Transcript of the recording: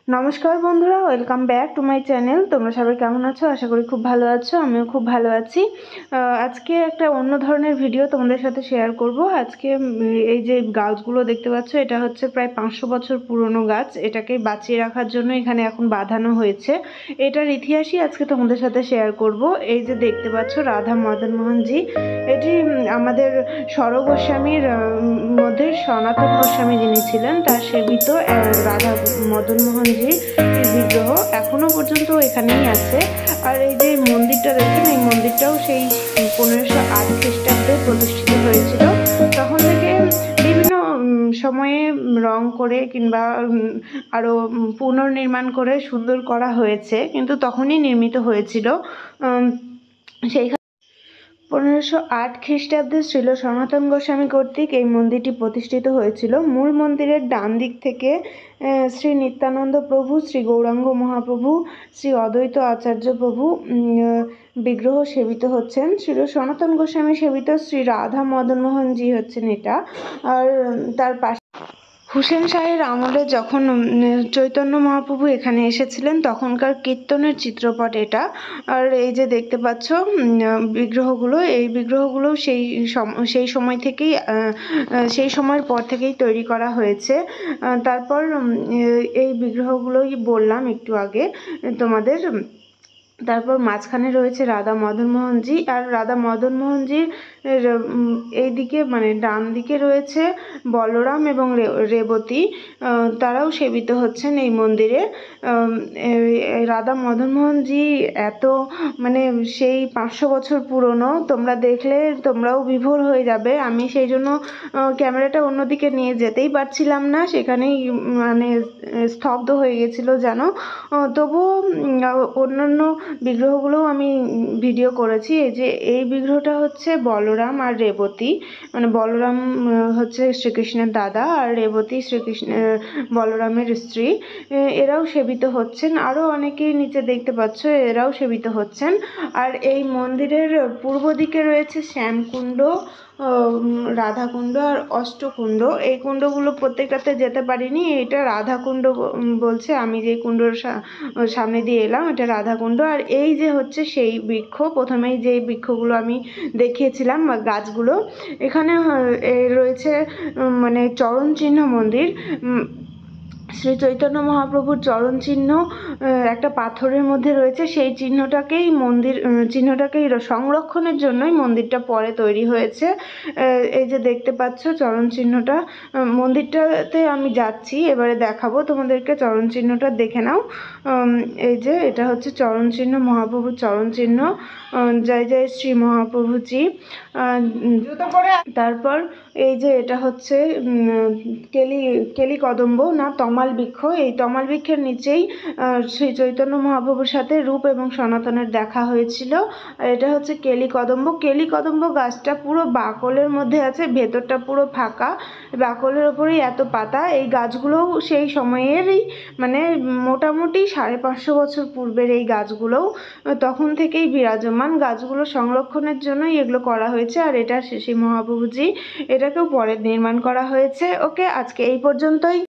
নমস্কার বন্ধুরা, welcome back to my channel. তোমরা সবাই কেমন আছো? আশা করি খুব ভালো আছো। আমিও খুব ভালো আছি। আজকে একটা অন্য ধরনের ভিডিও তোমাদের সাথে শেয়ার করব। আজকে এই যে গাছগুলো দেখতে পাচ্ছ, এটা হচ্ছে প্রায় 500 বছর পুরনো গাছ। এটাকে বাঁচিয়ে রাখার জন্য এখানে এখন বাঁধানো হয়েছে। এটার ইতিহাসই আজকে তোমাদের সাথে শেয়ার করব। এই যে দেখতে পাচ্ছ রাধা মদন মোহনজি, এটি আমাদের স্বর গোস্বামীর মধ্যে সনাতন গোস্বামী যিনি ছিলেন তার সেবিত রাধা মদন মোহনজির বিগ্রহ এখনো পর্যন্ত এখানেই আছে। আর এই যে মন্দিরটা দেখেন, এই মন্দিরটাও সেই 1508 খ্রিস্টাব্দে প্রতিষ্ঠিত হয়েছিল। তখন থেকে বিভিন্ন সময়ে রং করে কিংবা আরো পুনর্নির্মাণ করে সুন্দর করা হয়েছে, কিন্তু তখনই নির্মিত হয়েছিল। সেই 1508 খ্রিস্টাব্দে শ্রীল সনাতন গোস্বামী কর্তৃক এই মন্দিরটি প্রতিষ্ঠিত হয়েছিল। মূল মন্দিরের ডান দিক থেকে শ্রী নিত্যানন্দ প্রভু, শ্রী গৌরাঙ্গ মহাপ্রভু, শ্রী অদ্বৈত আচার্য প্রভু বিগ্রহ সেবিত হচ্ছেন। শ্রীল সনাতন গোস্বামী সেবিত শ্রী রাধা মদন মোহনজি হচ্ছেন এটা। আর তার পাশে হুসেন শাহের আমলে যখন চৈতন্য মহাপ্রভু এখানে এসেছিলেন তখনকার কীর্তনের চিত্রপট এটা। আর এই যে দেখতে পাচ্ছ বিগ্রহগুলো, এই বিগ্রহগুলো সেই সময় থেকেই, সেই সময়ের পর থেকেই তৈরি করা হয়েছে। তারপর এই বিগ্রহগুলোই বললাম একটু আগে তোমাদের। তারপর মাঝখানে রয়েছে রাধা মদন মোহনজি। আর রাধা মদন মোহনজির এইদিকে মানে ডান দিকে রয়েছে বলরাম এবং রেবতী, তারাও সেবিত হচ্ছেন এই মন্দিরে। রাধা মদন মোহনজি এত মানে সেই 500 বছর পুরনো, তোমরা দেখলে তোমরাও বিভোর হয়ে যাবে। আমি সেই জন্য ক্যামেরাটা অন্যদিকে নিয়ে যেতেই পারছিলাম না, সেখানেই মানে স্তব্ধ হয়ে গেছিল যেন। তবুও অন্যান্য বিগ্রহগুলোও আমি ভিডিও করেছি। এই যে এই বিগ্রহটা হচ্ছে বলরাম আর রেবতী, মানে বলরাম হচ্ছে শ্রীকৃষ্ণের দাদা আর রেবতী বলরামের স্ত্রী। এরাও সেবিত হচ্ছেন। আরও অনেকেই নিচে দেখতে পাচ্ছ, এরাও সেবিত হচ্ছেন। আর এই মন্দিরের পূর্ব দিকে রয়েছে শ্যামকুণ্ড, রাধাকুণ্ড আর অষ্টকুণ্ড। এই কুণ্ডগুলো প্রত্যেকটাতে যেতে পারিনি। এটা রাধাকুণ্ড বলছে, আমি যে কুণ্ডর সামনে দিয়ে এলাম এটা রাধাকুণ্ড। আর এই যে হচ্ছে সেই বৃক্ষ, প্রথমেই যে বৃক্ষগুলো আমি দেখিয়েছিলাম বা গাছগুলো, এখানে রয়েছে মানে চরণ চিহ্ন মন্দির। শ্রী চৈতন্য মহাপ্রভুর চরণ চিহ্ন একটা পাথরের মধ্যে রয়েছে। সেই চিহ্নটাকেই সংরক্ষণের জন্যই মন্দিরটা পরে তৈরি হয়েছে। এই যে দেখতে পাচ্ছ চরণ চিহ্নটা, মন্দিরটাতে আমি যাচ্ছি, এবারে দেখাবো তোমাদেরকে। চরণ চিহ্নটা দেখে নাও। এই যে এটা হচ্ছে চরণ চিহ্ন, মহাপ্রভুর চরণ চিহ্ন। জয় জয় শ্রী মহাপ্রভুজি। তারপর এই যে এটা হচ্ছে কেলি কদম্ব না তমাল বৃক্ষ। এই তমাল বৃক্ষের নিচেই শ্রী চৈতন্য মহাপ্রভুর সাথে রূপ এবং সনাতনের দেখা হয়েছিল। আর এটা হচ্ছে কেলি কদম্ব। কেলি কদম্ব গাছটা পুরো বাকলের মধ্যে আছে, ভেতরটা পুরো ফাঁকা, বাকলের ওপরেই এত পাতা। এই গাছগুলোও সেই সময়েরই, মানে মোটামুটি 550 বছর পূর্বের এই গাছগুলোও তখন থেকেই বিরাজমান। গাছগুলো সংরক্ষণের জন্যই এগুলো করা হয়েছে। আর এটা শ্রী মহাপ্রভুজি, এটাকেও পরে নির্মাণ করা হয়েছে। ওকে, আজকে এই পর্যন্তই।